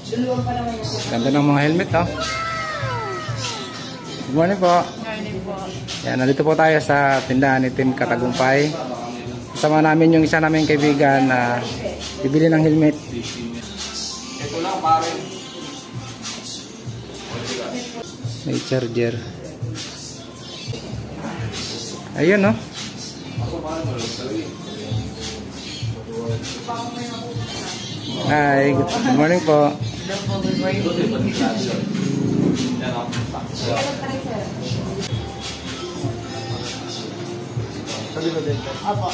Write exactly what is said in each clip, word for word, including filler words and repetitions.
Ganda ng mga helmet, no? Good morning po. Good morning po. Yan, nandito po tayo sa tindahan ni Team Katagumpay. Kasama namin yung isa namin kaibigan na bibili ng helmet. Ito lang pare. May charger. Ayun, no? Hi, good morning po. Hello po, good morning. Apo.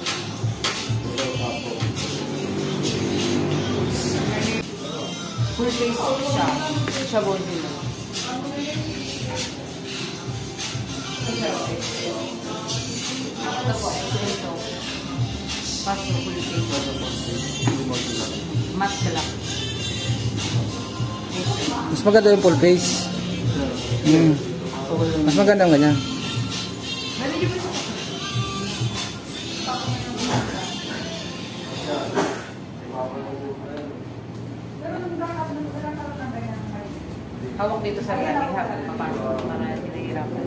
Full face siya. Siya body lang. Ito po, ito. Paso full face. Matte lang. Mas maganda yung full face. Hmm. Mas maganda ang ganyan. Hawak dito sa lalim habang papasok para hinahirapan.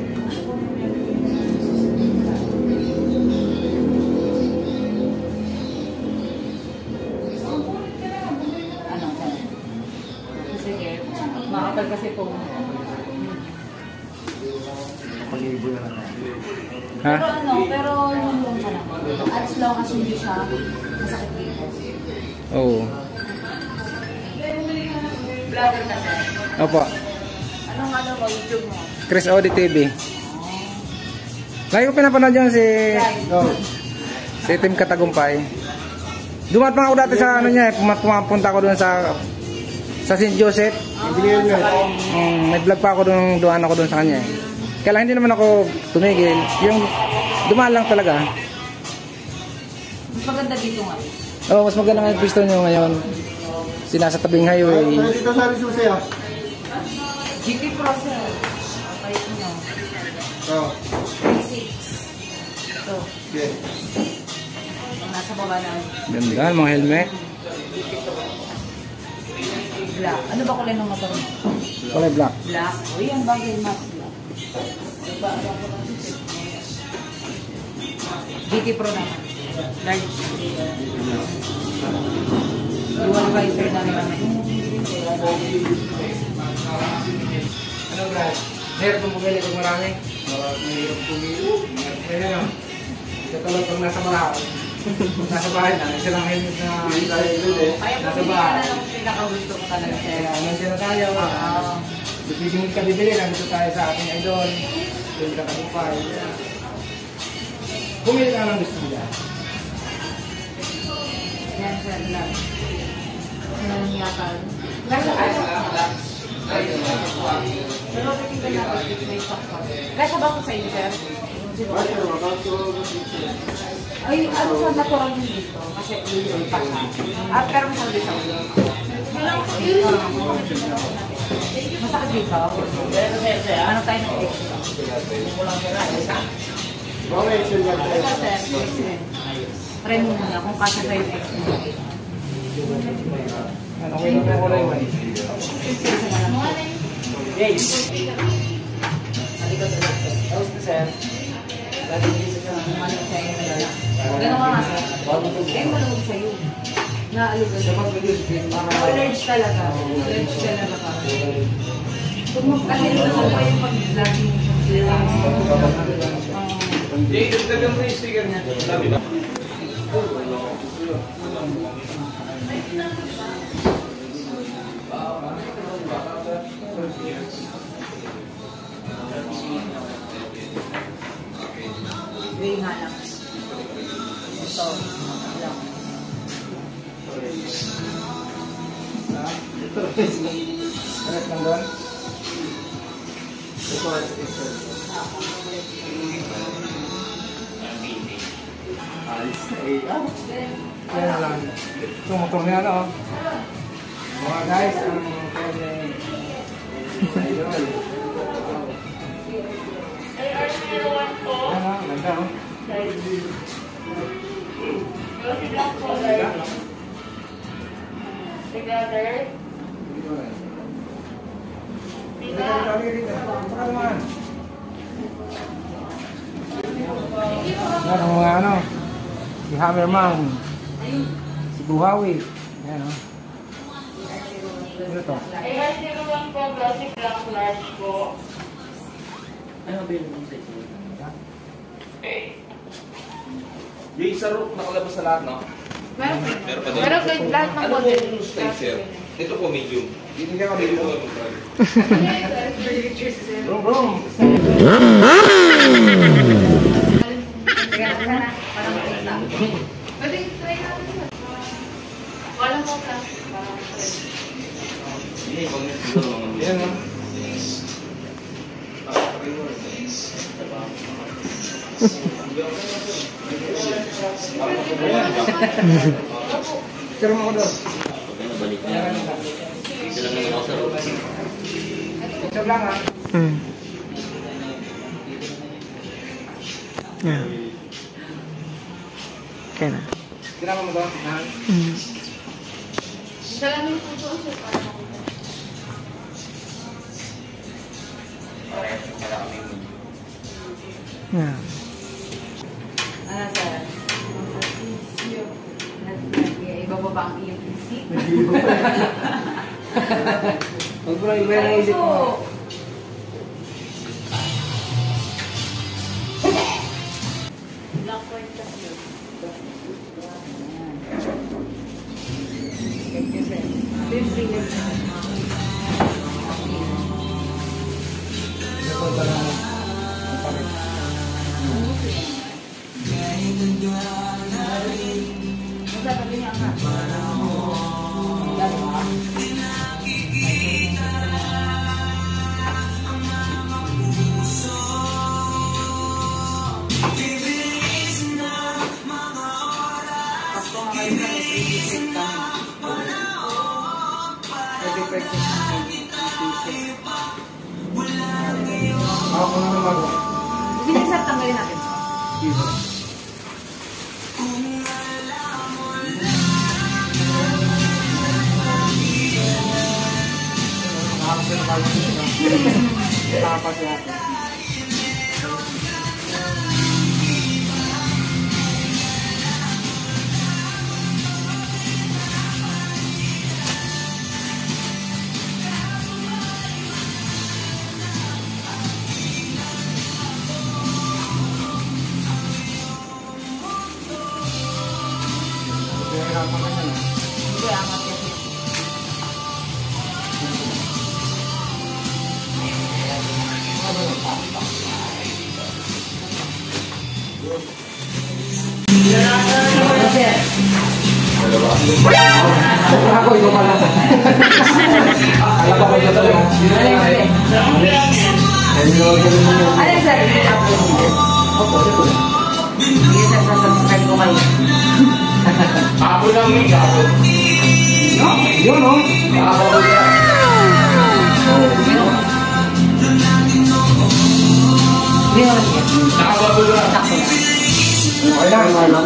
Ano? Sige. Makapal kasi po. Ha? Pero ano, pero yung yung ka lang. As long as hindi siya masakit dito. Oo. Vlogger ka sir. Opo. Anong ano mo, YouTube mo? Chris Audi T V. Lagi ko pinapanood yun si oh, si Team Katagumpay. Dumat pa ako dati sa ano niya eh, pumapunta ako doon sa sa Saint Joseph. Um, may vlog pa ako doon, doon ako doon sa kanya eh. Kaya lang hindi naman ako tumigil. Yung dumaan lang talaga. Mas maganda dito nga. Oo, oh, mas maganda nga yung pisto nyo ngayon. Sinasa tabing highway. Dito sa Rizuse ah. G T Pro sir. Kapait nyo. Oo. thirty-six. Ito. Okay. Ang nasa baba na. Ganda, mga helmet. Black. Ano ba kulay ng motor mo? Kulay black. Black. Uy, ang bagay na black. G T Pro naman. Large. Dual visor na naman. Ano Brad? Meron pong pumili kung marami? Mahirap pumili. Kaya na. Katulad pag nasa bahay. Nasa bahay na. Isa lang helmet na Kaya nasa pumili ka bahay. na lang pinakagusto ko talaga. Kaya nandiyan na tayo. Oo. Bibigyan ka bibili. Nandito tayo sa ating idol. Team Katagumpay. Pumili ka lang gusto nila. Yan sir, lang. Ano yung yata? Kasi ano? Pero titignan natin dito may stock pa. Kasi ba ko sa inyo sir? Ay, ano sa natural yung dito? Kasi ulit pa siya. At pero masakit dito. Masakit dito? Ano tayo na extra? Try mo muna kung kasya tayo na extra. Ano ko yung kulay mo? Yay! Halika talaga. Tapos na sir. Ganun ka nga sir. Eh, malawag sa'yo. Naalugan. Allerge talaga. Allerge talaga ka. Kasi ito ko pa yung pag-vlog mo. Hindi, dagdagan mo yung sticker niya. Sabi ba? Gray nga lang. Ito. Lang. Alas lang doon? Ito ay sticker. Alis na eh. Kaya na lang. Ito motor niya ano. Mga guys, ang pwede idol. Ano, ganda oh. Together. Yan ang mga ano, si Hammerman, si Buhawi. Yan o. Ano to? Ano ba yung sa ito? Yung sa roof nakalabas sa lahat, no? Meron pa. Meron pa din. Meron kayo lahat ng Ano po model. yung size, sir? Ito po medium. Hindi ka Ito po dito. yung Bro, bro. Teka na sana. Parang makita. Pwede try natin yun. Wala mo plastic. Parang try. Hindi, pag nito mga Yan o. Pero mo ako doon. Balik niya. Sila naman ako sa roof. Picture lang ha. Hmm. Yeah. Okay na. Kinama mo doon. Ha? Hmm. Isa lang yung puso siya. Parang Yeah. ano sir? Ibababa ang iyong isip. Huwag mo lang iba yung isip mo. Black point kasi. Fifty Ako na naman. Sige, sir, tanggalin natin. Tapas natin. Pinahirapan ka niya, no? Hindi, angat kasi. Sir. Ako, ikaw pala. Alam ko ito talaga. Alin, sir? Sige, sir, sasubscribe ko kayo. Ako lang may ako. Yun, no? Ako lang. Hindi naman siya. Nakababol lang. Sakto lang. Okay lang, Marlo.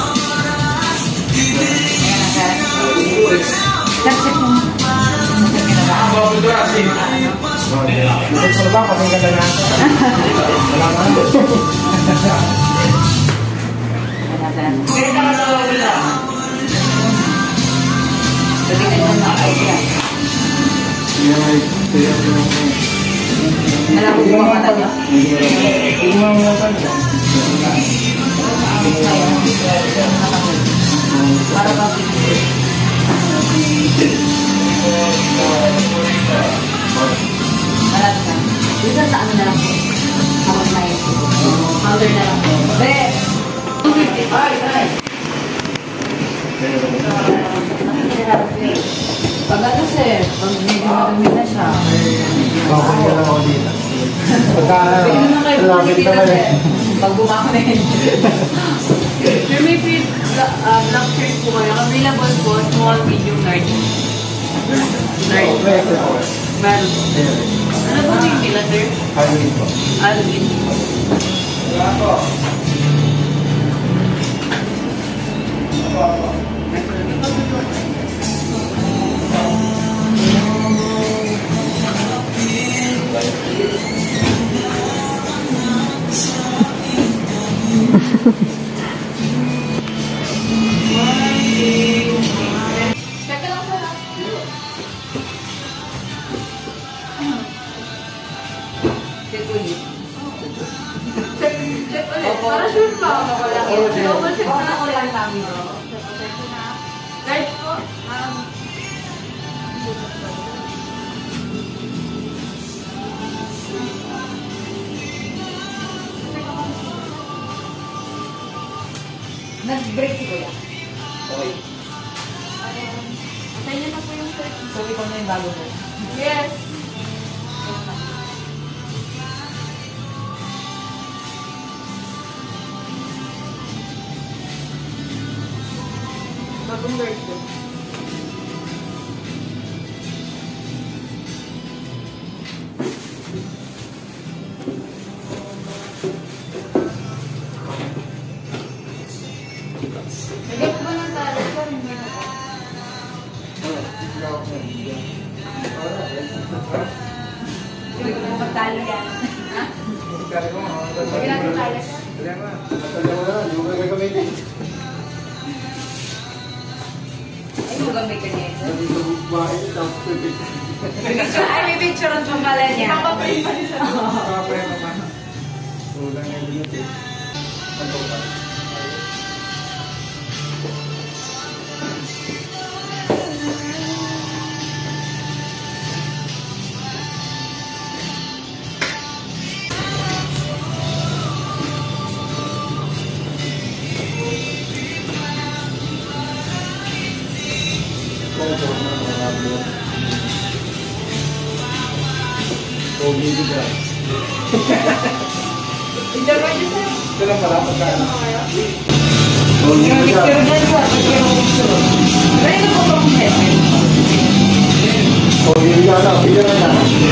Ayan na, sir. Sir, check mo. Sir, kinaba. Nakababol lang. Ito ba? Kapag ganda na. Wala na. Ayan na, sir. Sige, nakababol lang. Pwede ka naman na-idea. Alam mo kung mata niyo? Hindi mo naman naman. Para bang pipili. Malapit ka. Bisa sa ano na lang po. Kapag na yun. Powder na lang po. Be! two fifty. Ay, ay. Pag ano sir, pag medyo madumi na siya. Bakit ka lang ako dito? Pagka, Pwede na kayo lapit bumili ka na na sir. eh. Pag bumakin. Sir, may fit, uh, black shirt po kayo. Available po, small, medium, large. Large. Meron po. Ano po yung nila, sir? Halloween po. Alvin. Wala po. Double check na ako lang namin. Guys po, um, nag-break si Kuya. Okay. Atay niya na po yung thirty. So, ikaw na yung bago mo. Yes. Bagong birthday. Nagap ba ng talo ko? Hindi na po. Hindi ko na magtalo yan. Ha? Hindi natin talo siya. Ay, magamay ka niya. Ay, may picture ang pala niya. Papaprint pa rin sa Ito lang pala, pagkano? Yung picture dyan po, picture ng picture. Pero ito po pang heaven. Oh, hindi ka na, hindi ka na.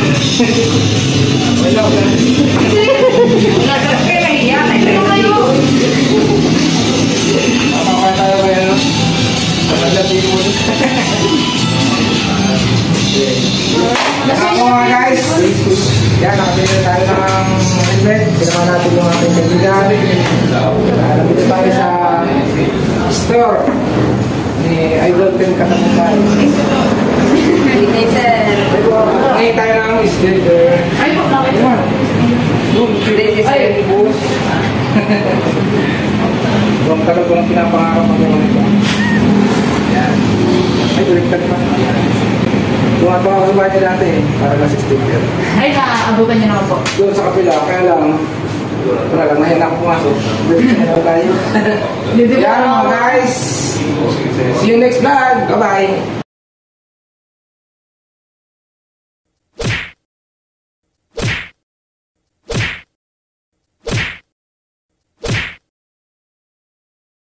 Wala ka. Wala ka kayo nahiya. Ito kayo. Makakaya tayo kayo, no? Pagkagatin mo. Ako nga guys, yan, nakabili na tayo ng helmet. Pinama natin yung ating kaibigan. Nabili tayo sa store ni Idol Tim Katagumpay. Hindi, sir. Ngayon tayo ng skater. Ay, po, bakit? Yan. Doon, ay, bus. Huwag tagal ko ng pinapangarap ako nito. Yan. Ay, baliktad pa. Tumatawag ako sa bahay niya dati eh, para na si sticker. Ay, naaabutan niyo naman po. Doon sa kapila, kaya lang, wala lang, nahin ako pumasok. Doon tayo. Yan mga guys! See you next vlog! Bye-bye!